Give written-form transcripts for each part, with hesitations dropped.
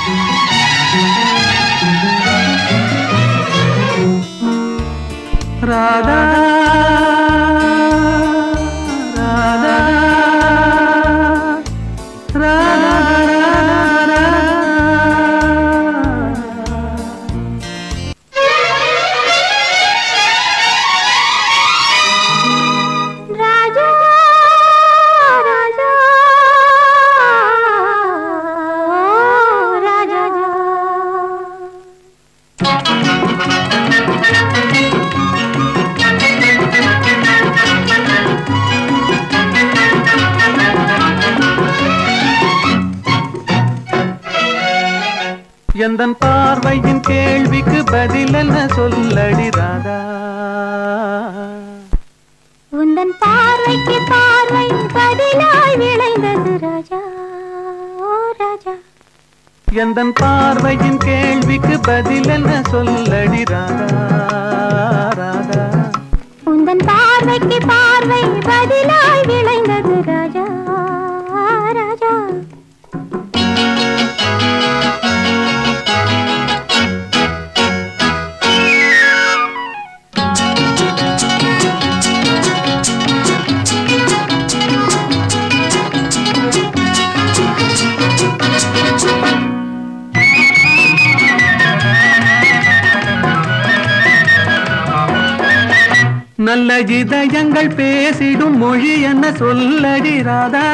राधा राधा राधा எந்தன் பார்வையின் கேள்விக்கு பதில் என்ன சொல்லடி ராதா உந்தன் பார்வைக்கு பார்வை பதிலாய் விளைந்தது ராஜா ஓ ராஜா எந்தன் பார்வையின் கேள்விக்கு பதில் என்ன சொல்லடி ராதா ராதா உந்தன் பார்வைக்கு பார்வை பதிலாய் விளைந்தது ராஜா ராஜா நல்ல இதயங்கள் பேசிடும் மொழி என்ன சொல்லடி ராதா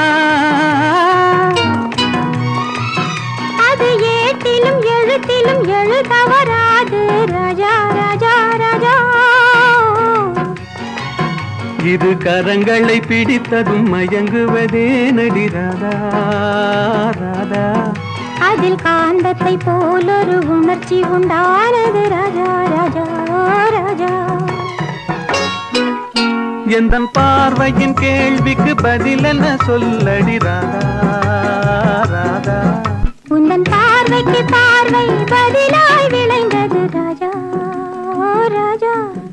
அது ஏட்டிலும் எழுத்திலும் எழுதவராது ராஜா ராஜா ராஜா இது கரங்களை பிடித்ததும் மயங்குவதே நடி ராதா ராதா அதில் காந்தத்தை போலொரு உணர்ச்சி உண்டானது ராஜா ராஜா ராஜா எந்தன் பார்வையின் கேள்விக்கு பதில் என்ன சொல்லடி ராதா ராதா உந்தன் பார்வைக்கு பார்வை பதிலாய் விளைந்தது ராஜா ஓ ராஜா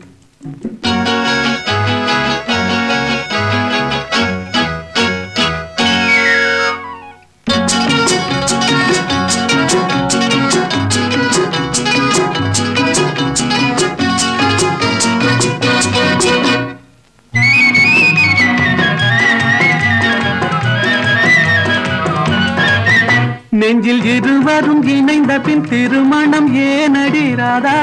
நெஞ்சில் இருவரும் இணைந்த பின் திருமணம் ஏனடி ராதா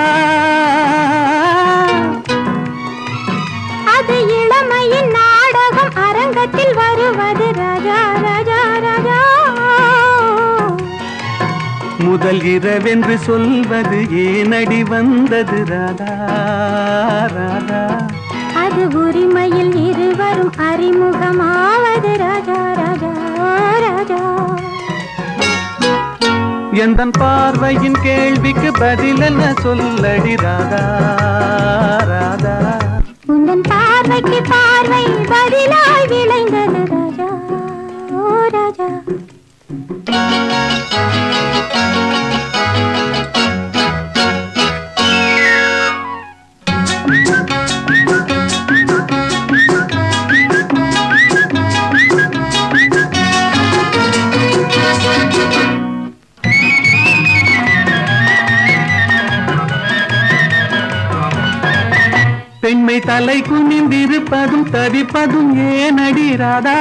அது இளமையின் நாடகம் அரங்கத்தில் வருவது ராஜா ராஜா ராஜா முதல் இரவென்று சொல்வது ஏனடி வந்தது ராதா ராதா அது உரிமையில் இருவரும் அறிமுகமாவது ராஜா ராஜா ராஜா எந்தன் பார்வையின் கேள்விக்கு பதில் என்ன சொல்லடி ராதா ராதா உந்தன் பார்வைக்கு பார்வை பதிலாய் விளைந்தது ராஜா ஓ ராஜா பெண்மை தலை குனிந்திருப்பதும் தவிப்பதும் ஏனடி ராதா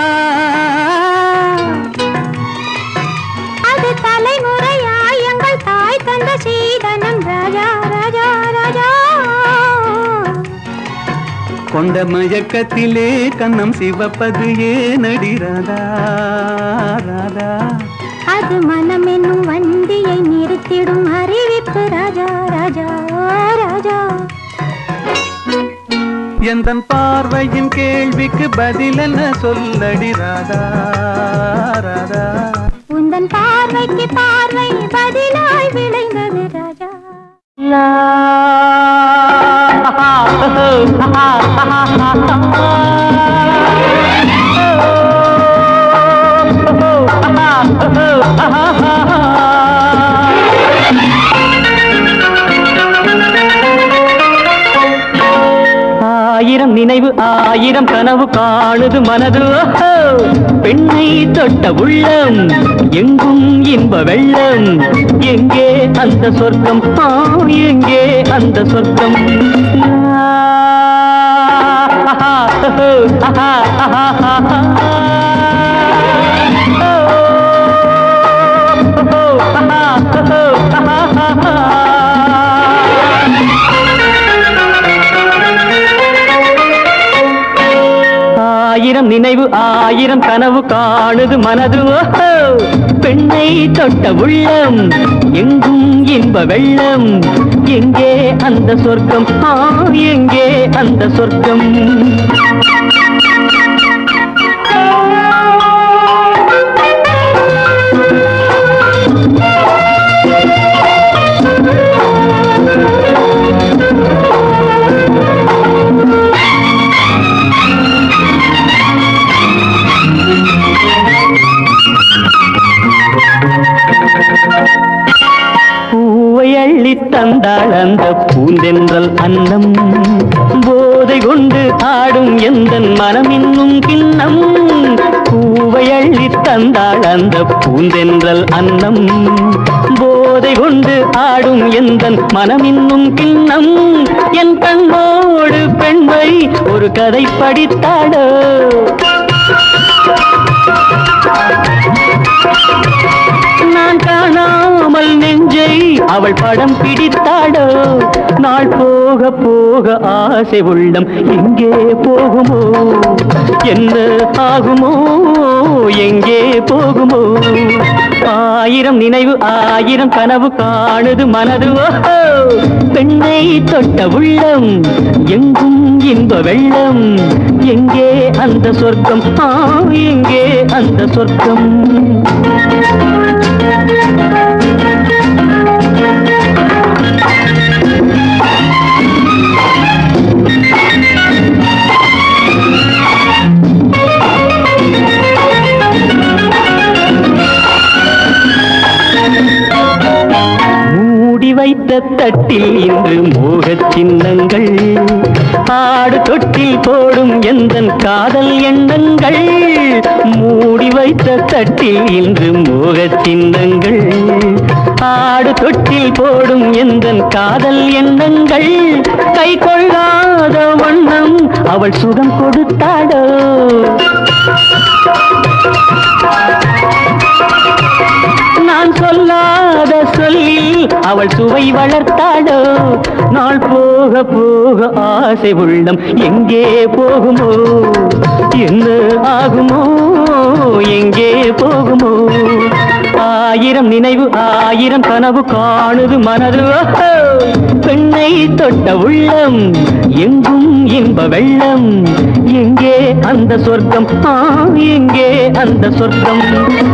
அது தலைமுறையாய் எங்கள் தாய் தந்த சீதனம் ராஜா ராஜா ராஜா கொண்ட மயக்கத்திலே கண்ணம் சிவப்பது ஏனடி ராதா ராதா அது மனம் என்னும் வண்டியை நிறுத்திடும் அறிவிப்பு ராஜா ராஜா ராஜா எந்தன் பார்வையின் கேள்விக்கு பதில் என்ன சொல்லடி ராதா ராதா உந்தன் பார்வைக்கு பார்வை பதிலாய் விளைந்தது ராஜா ஆயிரம் நினைவு ஆயிரம் கனவு காணுது மனது பெண்ணை தொட்ட உள்ளம் எங்கும் இன்ப வெள்ளம் எங்கே அந்த சொர்க்கம் எங்கே அந்த சொர்க்கம் ஆயிரம் நினைவு ஆயிரம் கனவு காணுது மனது பெண்ணை தொட்ட உள்ளம் எங்கும் இன்ப வெள்ளம் எங்கே அந்த சொர்க்கம் எங்கே அந்த சொர்க்கம் தந்தாள் அந்த பூந்தென்றல் அன்னம் போதை கொண்டு ஆடும் எந்தன் மனம் இன்னும் கிண்ணம் பூவை அள்ளி தந்தாள் அந்த பூந்தென்றல் அன்னம் போதை கொண்டு ஆடும் எந்தன் மனம் இன்னும் கிண்ணம் என் கண்ணோடு பெண்மை ஒரு கதை படித்தாளோ நான் காணாமல் நெஞ்சை அவள் படம் பிடித்தாடோ நாள் போக போக ஆசை உள்ளம் எங்கே போகுமோ என்ன ஆகுமோ எங்கே போகுமோ ஆயிரம் நினைவு ஆயிரம் கனவு காணுது மனது பெண்ணை தொட்ட உள்ளம் எங்கும் இன்ப வெள்ளம் எங்கே அந்த சொர்க்கம் எங்கே அந்த சொர்க்கம் வைத்த தட்டில் இன்று மோகச் சின்னங்கள் ஆடு தொட்டில் போடும் எந்தன் காதல் எண்ணங்கள் மூடி வைத்த தட்டில் இன்று மோகச் சின்னங்கள் ஆடு தொட்டில் போடும் எந்தன் காதல் எண்ணங்கள் கை கொள்ளாத வண்ணம் அவள் சுகம் கொடுத்தாடோ நான் சொல்லாத சொல்லில் அவள் சுவை வளர்த்தாடோ நாள் போக போக ஆசை உள்ளம் எங்கே போகுமோ என்ன ஆகுமோ எங்கே போகுமோ ஆயிரம் நினைவு ஆயிரம் கனவு காணுது மனது பெண்ணை தொட்ட உள்ளம் எங்கும் இன்ப வெள்ளம் எங்கே அந்த சொர்க்கம் எங்கே அந்த சொர்க்கம்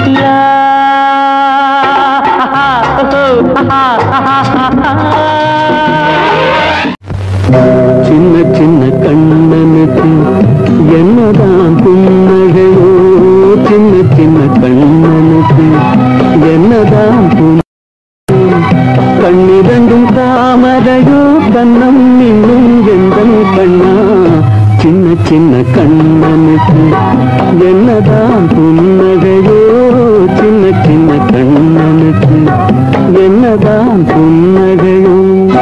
சின்ன சின்ன கண்ணனுக்கு என்னதான் புன்னகையோ சின்ன சின்ன கண்ணனுக்கு என்னதான் கண்ணிரண்டும் தாமரையோ கண்ணம் இன்னும் எந்தன் கண்ணா சின்ன சின்ன கண்ணனுக்கு என்னதான் புன்னகையோ சின்ன சின்ன கண்ணனுக்கு என்னதான் புன்னகையோ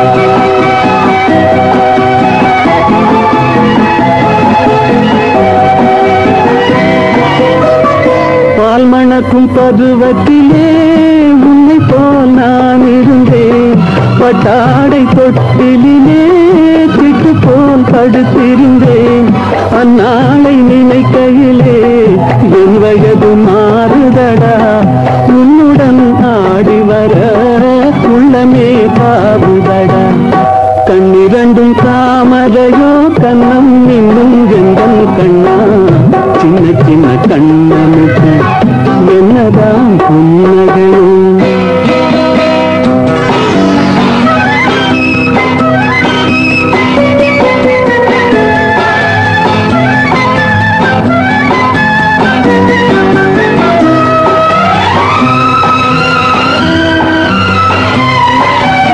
பால் மணக்கும் பருவத்திலே உன்னை போல் நான் இருந்தேன் பட்டாடை தொட்டிலே திட்டு போல் படுத்திருந்தேன் அந்நாளை நினைக்கையிலே என் வயது மாறுதடா உன்னுடன் ஆடி வர உள்ளமே பாவுதடா கண்ணிரண்டும் தாமரையோ கண்ணம் இன்னும் எந்தன் கண்ணா சின்ன சின்ன கண்ணனுக்கு என்னதான் புன்னகையோ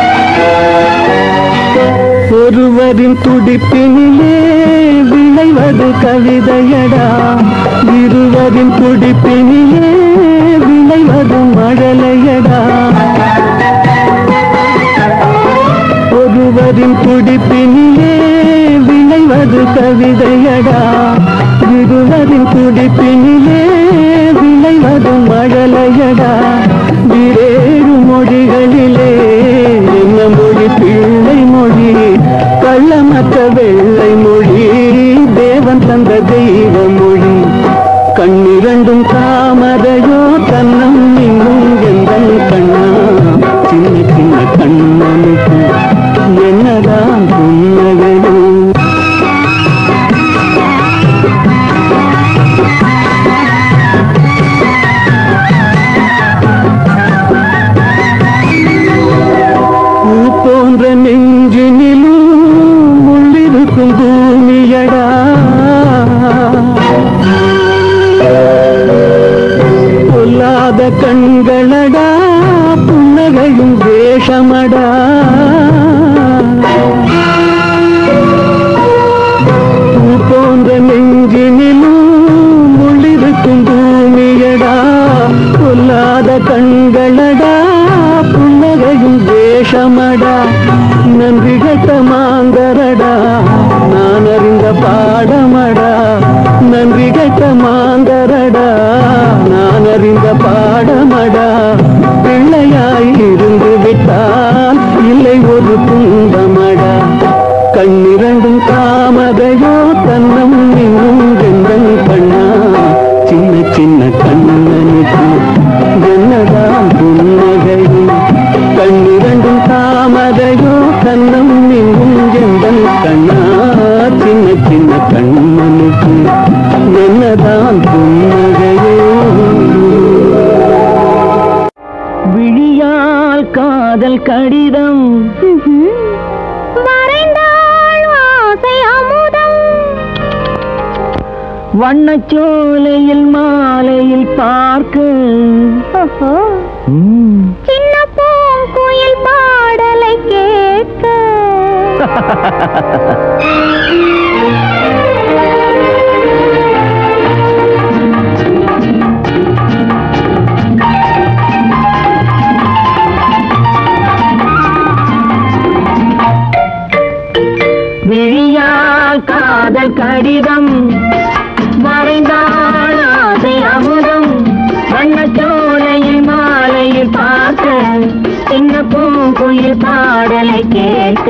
ஒருவரின் துடிப்பினிலே விளைவது விளைவது கவிதையடா இருவரின் துடிப்பினிலே விளைவது மழலையடா ஒருவரின் துடிப்பினிலே விளைவது கவிதையடா இருவரின் துடிப்பினிலே விளைவது மழலையடா வேறு மொழிகளிலே என்ன மொழி பிள்ளை மொழி கள்ளமற்ற வெள்ளை மொழி தேவன் தந்த தெய்வ மொழி கண்ணிரண்டும் தாமரையோ கண்ணம் இன்னும் எந்தன் கண்ணா சின்ன சின்ன கண்ணனுக்கு என்னதான் புன்னகையோ போன்ற நெஞ்சினிலும் உள்ளிருக்கும் பூமியடா பொல்லாத கண்களடா புன்னகையும் வேஷமடா போன்ற நெஞ்சினிலும் உள்ளிருக்கும் பூமியடா பொல்லாத கண்களடா புன்னகையும் வேஷமடா நன்றி கட்ட மாந்தரடா நான் அறிந்த பாடமடா நன்றி கட்ட மாந்தரடா நான் அறிந்த பாடமடா பிள்ளையாய் இருந்து விட்டால் இல்லை ஒரு துன்பமடா கண்ணிரண்டும் தாமரையோ தன்னம் இன்னும் எந்தன் கண்ணா சின்ன சின்ன கண்ணனுக்கு என்னதான் புன்னகையும் கண்ணிரண்டும் தாமரையோ கண்ணம் இன்னும் எந்தன் கண்ணா சின்ன சின்ன கண்ணனுக்கு என்னதான் புன்னகையோ விழியால் காதல் கடிதம் வரைந்தாள் ஆசை அமுதம் வண்ணச்சோலையில் மாலையில் பார்க்க சின்ன பூங்குயில் பாடலை கேட்க விழியால் காதல் கடிதம் வரைந்தாள் ஆசை அமுதம் வண்ணச்சோலையில் மாலையில் பார்க்க சின்ன பூங்குயில் பாடலை கேட்க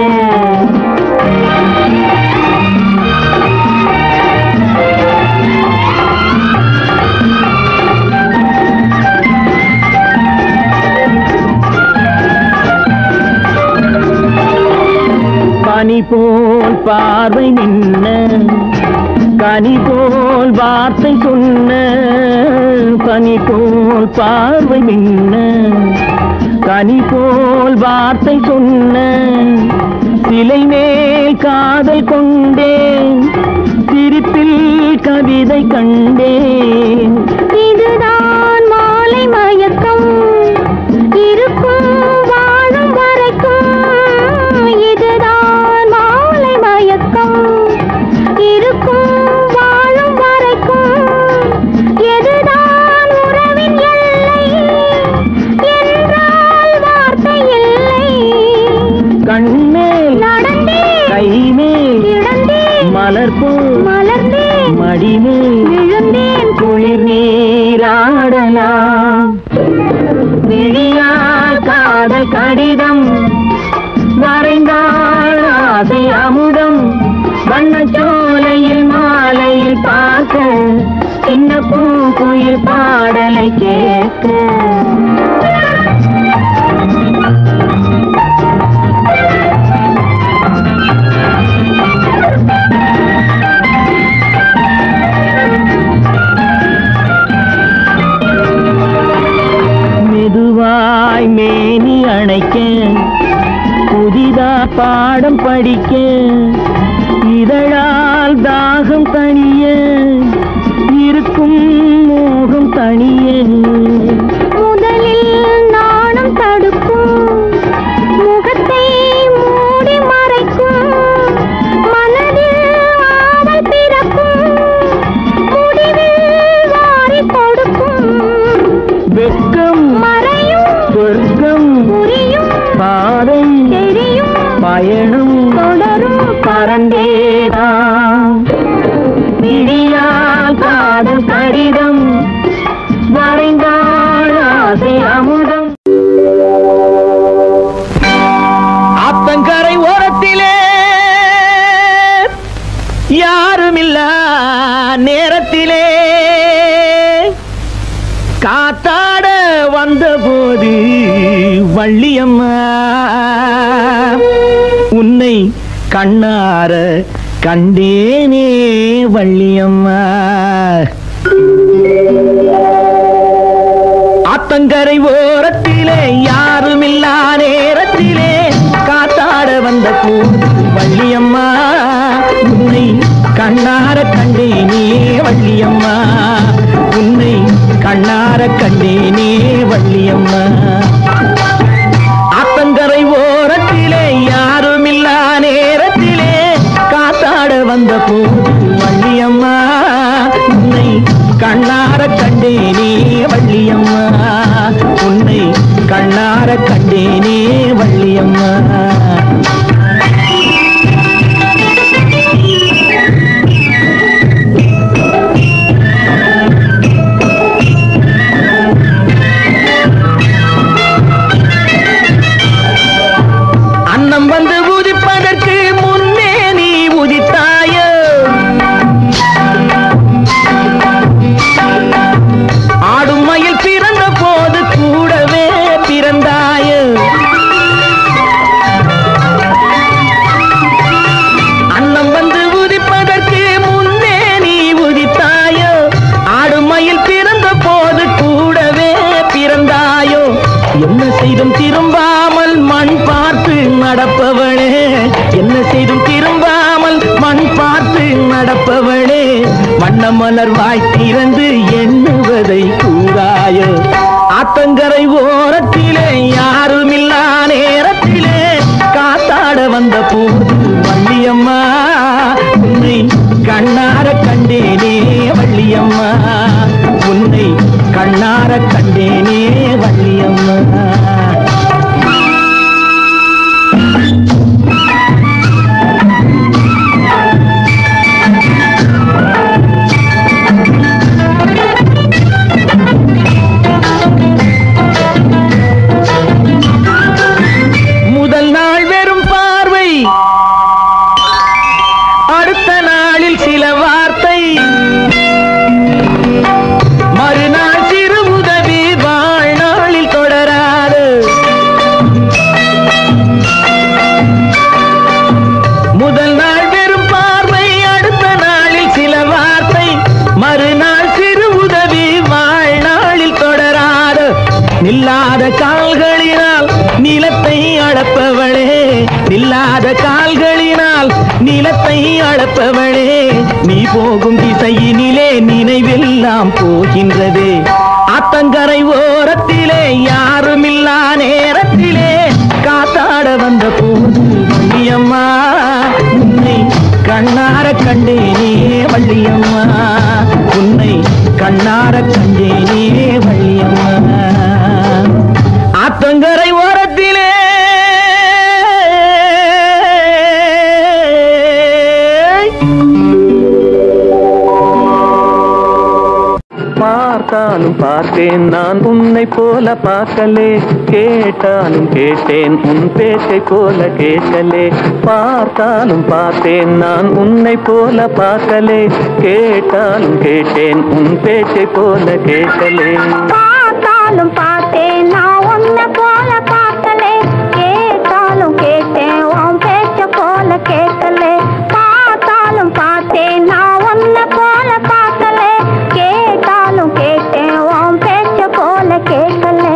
பனி போல் பார்வை நின்ன கனி போல் வார்த்தை சொன்ன பனி போல் பார்வை நின்ன கனி போல் வார்த்தை சொன்ன சிலை மேல் காதல் கொண்டேன் சிரிப்பில் கவிதை கண்டேன் இதுதான் மாலை மயக்கம் இருக்கும் வாழும் வரைக்கும் இதுதான் மாலை மயக்கம் இருக்கும் வாழும் வரைக்கும் எதுதான் உறவின் எல்லை என்றால் வார்த்தை இல்லை கண்மேல் நடந்தேன் கைமேல் கிடந்தேன் மலர்போல் மலர்ந்தேன் மடிமேல் விழுந்தேன் குளிர் நீராடலாம் விழியால் காதல் கடிதம் வரைந்தாள் ஆசை அமுதம் வண்ணச்சோலையில் மாலையில் பார்க்க சின்ன பூங்குயில் பாடலை கேட்க மெதுவாய் மேனி அணைக்க புதிதா பாடம் படிக்க இதழால் தாகம் தணிய இருக்கும் மோகம் தணிய முதலில் நாணம் தடுக்கும் முகத்தை மூடி மறைக்கும் மனதில் ஆவல் பிறக்கும் பயணம் தொடரும் பறந்தேதான் விடியால் காதல் கடிதம் வரைந்தாள் ஆசை அமுதம். ஆத்தங்கரை ஓரத்திலே யாருமில்லா நேரத்திலே காத்தாட வந்தபோது வள்ளியம்மா உன்னை கண்ணார கண்டேனே வள்ளியம்மா. ஆத்தங்கரை ஓரத்திலே யாருமில்லா நேரத்திலே காத்தாட வந்த போது வள்ளியம்மா உன்னை கண்ணார கண்டேனே வள்ளியம்மா உன்னை கண்ணார கண்டேனே வள்ளியம்மா. ஆத்தங்கரை ஓரத்திலே யாருமில்லா நேரத்திலே காத்தாட வந்த போது வள்ளியம்மா உன்னை கண்ணார கண்டேனே வள்ளியம்மா உன்னை கண்ணார கண்டேனே வள்ளியம்மா. அன்னம் வந்து உதிப்பதற்கு முன்னே நீ உதித்தாயோ ஆடும் மயில் பிறந்த போது கூடவே பிறந்தாயோ அன்னம் வந்து உதிப்பதற்கு முன்னே நீ உதித்தாயோ ஆடும் மயில் பிறந்த போது கூடவே பிறந்தாயோ. என்ன செய்தும் திரும்பாமல் மண் பார்த்து நடப்பவளே என்ன செய்தும் திரும்பாமல் மண் பார்த்து நடப்பவளே வண்ண மலர் வாய் திறந்து எண்ணுவதை கூறாயோ. ஆத்தங்கரை ஓரத்திலே யாருமில்லா நேரத்திலே காத்தாட வந்த போது வள்ளியம்மா உன்னை கண்ணார கண்டேனே வள்ளியம்மா உன்னை கண்ணார கண்டேனே வள்ளியம்மா. முதல் நாள் வெறும் பார்வை அடுத்த நாளில் சில வார்த்தை மறுநாள் சிறு உதவி வாழ்நாளில் தொடராது. முதல் நாள் வெறும் பார்வை அடுத்த நாளில் சில வார்த்தை மறுநாள் சிறு உதவி வாழ்நாளில் தொடராது. நில்லாத கால்களினால் நிலத்தை அளப்பவளே நில்லாத கால்களினால் நிலத்தை அளப்பவளே நீ போகும் திசையினிலே நினைவெல்லாம் போகின்றதே. ஆத்தங்கரை ஓரத்திலே யாருமில்லா நேரத்திலே காத்தாட வந்த போது வள்ளியம்மா உன்னை கண்ணார கண்டேனே வள்ளியம்மா உன்னை கண்ணார கண்டேனே வள்ளியம்மா. ஆத்தங்கரை ஓரத்திலே பார்த்தாலும் பார்த்தேன் நான் உன்னை போல பார்க்கலே கேட்டாலும் கேட்டேன் உன் பேச்சை போல கேட்கலே. பார்த்தாலும் பார்த்தேன் நான் உன்னை போல பார்க்கலே கேட்டாலும் கேட்டேன் உன் பேச்சை போல கேட்கலே. பார்த்தாலும் பார்த்தேன் நான் உன்னை போல பார்க்கலே கேட்டாலும் கேட்டேன் உன் பேச்ச போல கேட்கலே. பார்த்தாலும் பார்த்தேன் நான் உன்னை போல பார்க்கலே கேட்டாலும் கேட்டேன் உன் பேச்ச போல கேட்கலே.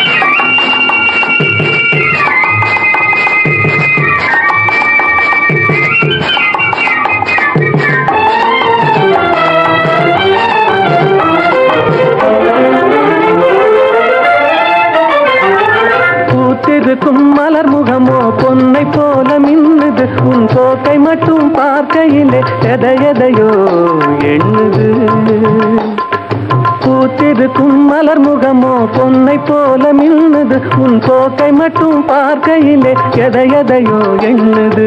பூத்திருக்கும் மலர் முகமோ பொன்னை போல மின்னுது உன் போக்கை மட்டும் பார்க்கையிலே எதையோ எண்ணுது. பூத்திருக்கும் மலர் முகமோ பொன்னை போல மின்னுது உன் போக்கை மட்டும் பார்க்கையிலே எதையோ எண்ணுது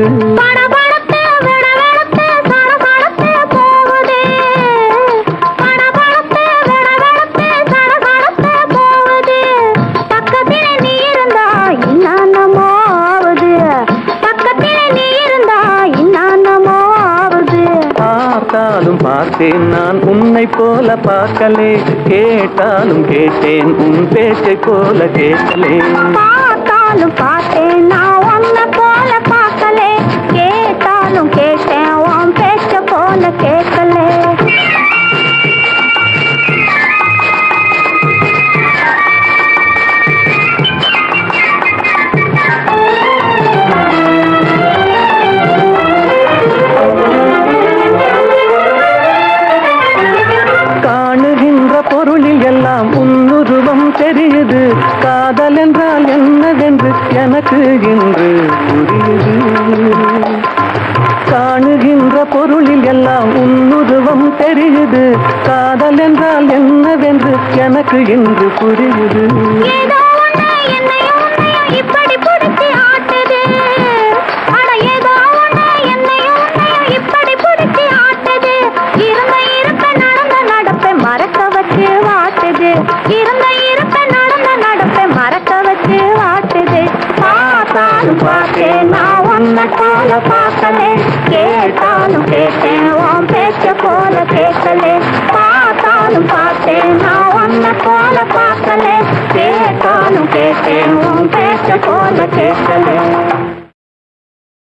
பார்த்தேன் நான் உன்னை போல பார்க்கலே கேட்டாலும் கேட்டேன் உன் பேச்சை போல கேட்கலே பார்த்தாலும் பார்த்தேன் நான் உன்னை போல பார்க்கலே கேட்டாலும் கேட்டேன் உன் பேச்ச போல கேட்கலே பொருளில் எல்லாம் உன்னுருவம் தெரியுது காதல் என்றால் என்னவென்று எனக்கு இன்று புரியுது காணுகின்ற பொருளில் எல்லாம் உன்னுருவம் தெரியுது காதல் என்றால் என்னவென்று எனக்கு இன்று புரியுது இப்படி பிடிச்சி ஆட்டுது ஏதோ இப்படி பிடிச்சி ஆட்டுது இருந்த இருப்ப நடந்த நடப்பை மறக்க வச்சு வாட்டுது இருந்த இருப்ப நடந்த நடப்பை மறக்க வச்சு வாட்டுது பார்த்தாலும் பார்த்தேன் நான் உன்னை போல பார்க்கலே கேட்டாலும் கேட்டேன் உன் பேச்ச போல கேட்கலே பார்த்தாலும் பார்த்தேன் நான் உன்னை போல பார்க்கலே கேட்டாலும் கேட்டேன் உன் பேச்ச போல கேட்கலே